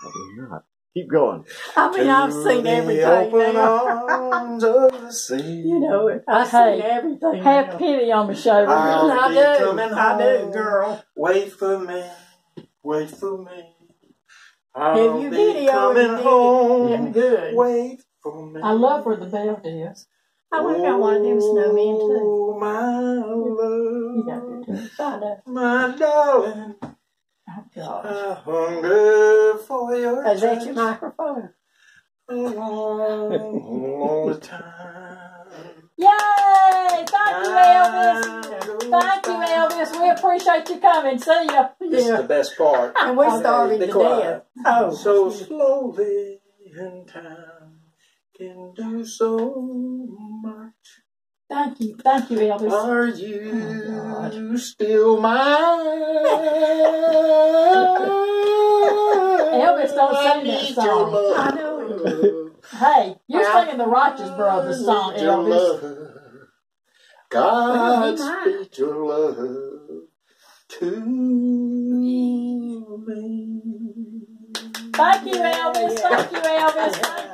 Probably not. Keep going. I mean, I've seen everything Open now. arms of the sea. You know, I've seen everything Have now. pity on my shoulder. I'll be coming I do, home. girl. Wait for me. Wait for me. Have I'll you be video coming it? home. Good. Wait for me. I love where the belt is. I would have got one of them snowmen too. Oh, my You got love. it too. Find out. My darling. Oh, gosh. I hunger for your Is that touch. your microphone? All the time. Yay! Thank you, Elvis. Thank you, Elvis. We appreciate you coming. See ya. This is the best part. And we're starving Be to quiet. death. Oh. So slowly in time can do so much. Thank you, Elvis. Are you still mine? Elvis don't I sing that need song. your love. I know. Hey, you're singing the Righteous Brothers song, I need your Elvis. love. God Well, speak your love to me. Thank you, Elvis. Thank you, Elvis. Thank